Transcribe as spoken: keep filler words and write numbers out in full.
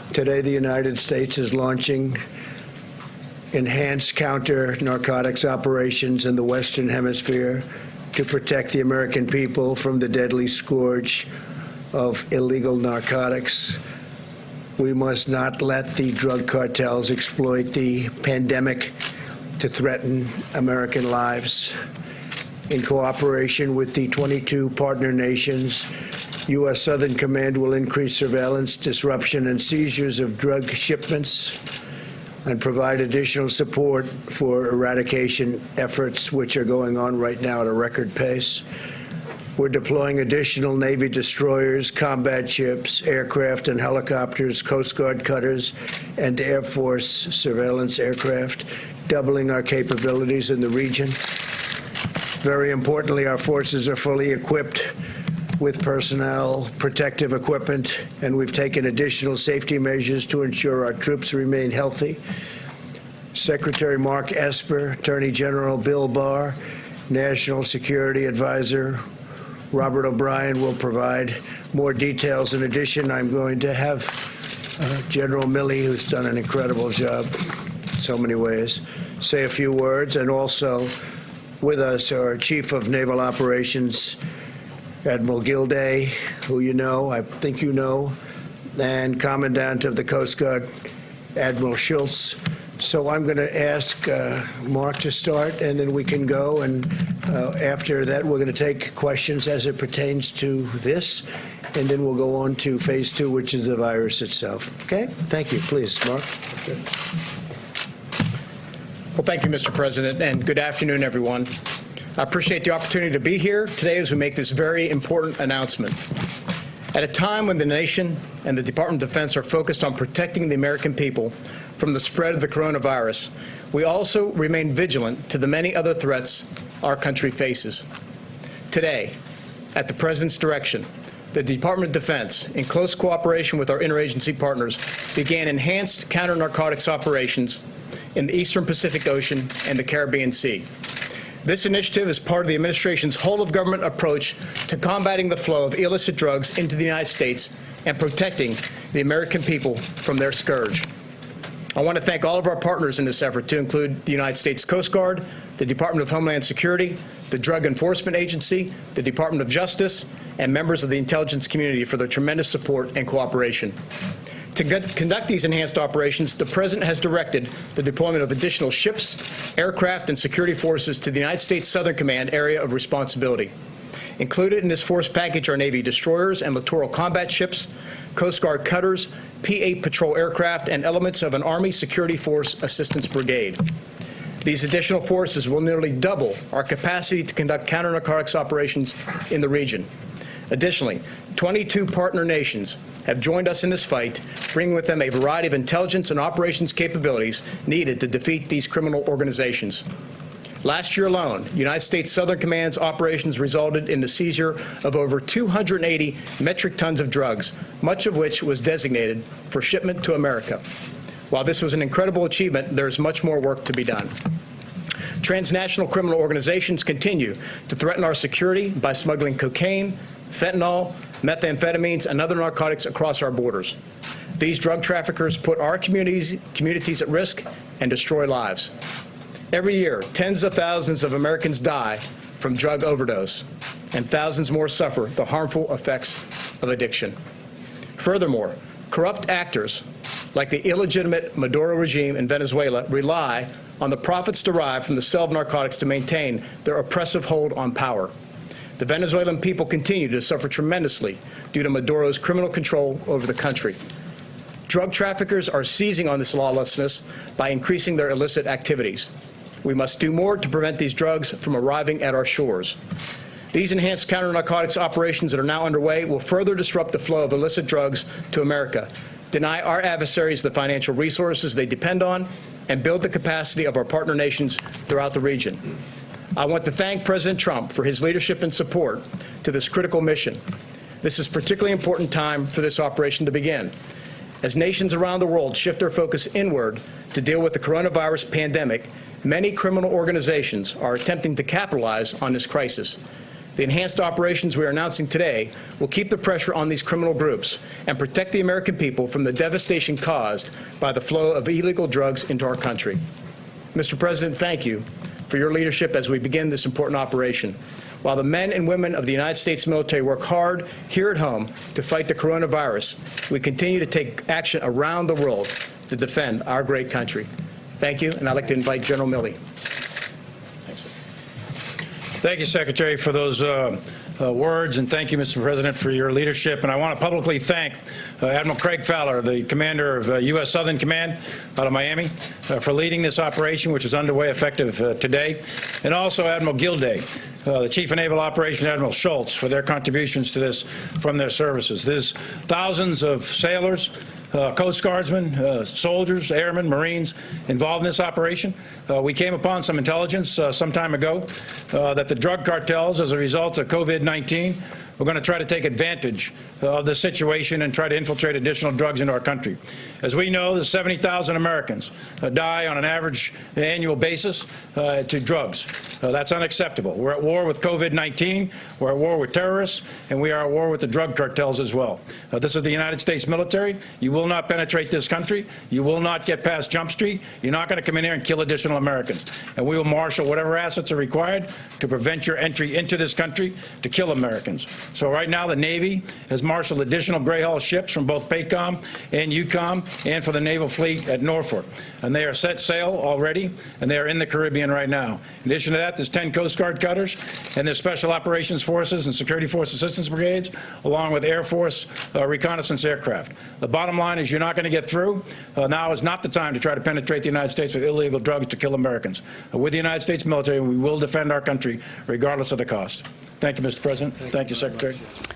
Today, the United States is launching enhanced counter-narcotics operations in the Western Hemisphere to protect the American people from the deadly scourge of illegal narcotics. We must not let the drug cartels exploit the pandemic to threaten American lives. In cooperation with the twenty-two partner nations, U S Southern Command will increase surveillance, disruption, and seizures of drug shipments and provide additional support for eradication efforts, which are going on right now at a record pace. We're deploying additional Navy destroyers, combat ships, aircraft and helicopters, Coast Guard cutters, and Air Force surveillance aircraft, doubling our capabilities in the region. Very importantly, our forces are fully equipped with personnel, protective equipment, and we've taken additional safety measures to ensure our troops remain healthy. Secretary Mark Esper, Attorney General Bill Barr, National Security Advisor Robert O'Brien will provide more details. In addition, I'm going to have uh, General Milley, who's done an incredible job in so many ways, say a few words. And also with us, our Chief of Naval Operations, Admiral Gilday, who you know, I think you know, and Commandant of the Coast Guard, Admiral Schultz. So I'm going to ask uh, Mark to start, and then we can go. And uh, after that, we're going to take questions as it pertains to this, and then we'll go on to phase two, which is the virus itself. Okay? Thank you. Please, Mark. Okay. Well, thank you, Mister President, and good afternoon, everyone. I appreciate the opportunity to be here today as we make this very important announcement. At a time when the nation and the Department of Defense are focused on protecting the American people from the spread of the coronavirus, we also remain vigilant to the many other threats our country faces. Today, at the President's direction, the Department of Defense, in close cooperation with our interagency partners, began enhanced counter-narcotics operations in the Eastern Pacific Ocean and the Caribbean Sea. This initiative is part of the administration's whole-of-government approach to combating the flow of illicit drugs into the United States and protecting the American people from their scourge. I want to thank all of our partners in this effort, to include the United States Coast Guard, the Department of Homeland Security, the Drug Enforcement Agency, the Department of Justice, and members of the intelligence community for their tremendous support and cooperation. To conduct these enhanced operations, the President has directed the deployment of additional ships, aircraft, and security forces to the United States Southern Command area of responsibility. Included in this force package are Navy destroyers and littoral combat ships, Coast Guard cutters, P eight patrol aircraft, and elements of an Army Security Force Assistance Brigade. These additional forces will nearly double our capacity to conduct counter-narcotics operations in the region. Additionally, twenty-two partner nations have joined us in this fight, bringing with them a variety of intelligence and operations capabilities needed to defeat these criminal organizations. Last year alone, United States Southern Command's operations resulted in the seizure of over two hundred eighty metric tons of drugs, much of which was designated for shipment to America. While this was an incredible achievement, there is much more work to be done. Transnational criminal organizations continue to threaten our security by smuggling cocaine, fentanyl, methamphetamines, and other narcotics across our borders. These drug traffickers put our communities, communities at risk and destroy lives. Every year, tens of thousands of Americans die from drug overdose, and thousands more suffer the harmful effects of addiction. Furthermore, corrupt actors like the illegitimate Maduro regime in Venezuela rely on the profits derived from the sale of narcotics to maintain their oppressive hold on power. The Venezuelan people continue to suffer tremendously due to Maduro's criminal control over the country. Drug traffickers are seizing on this lawlessness by increasing their illicit activities. We must do more to prevent these drugs from arriving at our shores. These enhanced counter-narcotics operations that are now underway will further disrupt the flow of illicit drugs to America, deny our adversaries the financial resources they depend on, and build the capacity of our partner nations throughout the region. I want to thank President Trump for his leadership and support to this critical mission. This is a particularly important time for this operation to begin. As nations around the world shift their focus inward to deal with the coronavirus pandemic, many criminal organizations are attempting to capitalize on this crisis. The enhanced operations we are announcing today will keep the pressure on these criminal groups and protect the American people from the devastation caused by the flow of illegal drugs into our country. Mister President, thank you for your leadership as we begin this important operation. While the men and women of the United States military work hard here at home to fight the coronavirus, we continue to take action around the world to defend our great country. Thank you, and I'd like to invite General Milley. Thank you, Secretary, for those uh, uh, words, and thank you, Mister President, for your leadership. And I want to publicly thank uh, Admiral Craig Fowler, the commander of uh, U S Southern Command out of Miami, uh, for leading this operation, which is underway effective uh, today, and also Admiral Gilday, uh, the Chief of Naval Operations, Admiral Schultz, for their contributions to this from their services. There's thousands of sailors, Uh, Coast Guardsmen, uh, soldiers, airmen, Marines involved in this operation. Uh, we came upon some intelligence uh, some time ago uh, that the drug cartels, as a result of COVID nineteen, were going to try to take advantage uh, of the situation and try to infiltrate additional drugs into our country. As we know, there's seventy thousand Americans uh, die on an average annual basis uh, to drugs. Uh, that's unacceptable. We're at war with COVID nineteen, we're at war with terrorists, and we are at war with the drug cartels as well. Uh, this is the United States military. You will not penetrate this country. You will not get past Jump Street. You're not going to come in here and kill additional Americans. And we will marshal whatever assets are required to prevent your entry into this country to kill Americans. So right now the Navy has marshaled additional Gray Hull ships from both PACOM and EUCOM and for the Naval Fleet at Norfolk. And they are set sail already, and they are in the Caribbean right now. In addition to that, there's ten Coast Guard cutters, and there's Special Operations Forces and Security Force Assistance Brigades, along with Air Force uh, reconnaissance aircraft. The bottom line is you're not going to get through. Uh, now is not the time to try to penetrate the United States with illegal drugs to kill Americans. Uh, with the United States military, we will defend our country regardless of the cost. Thank you, Mister President. Thank, Thank you, Secretary. Much.